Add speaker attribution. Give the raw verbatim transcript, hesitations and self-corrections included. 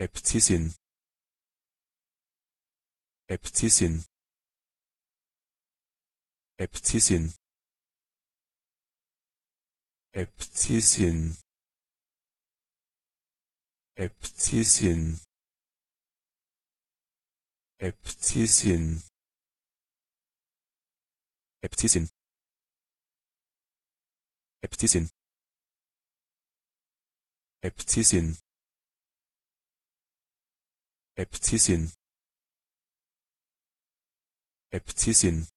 Speaker 1: Äbtissin, Äbtissin, Äbtissin, Äbtissin, Äbtissin, Äbtissin, Äbtissin, Äbtissin, Äbtissin, Äbtissin, Äbtissin,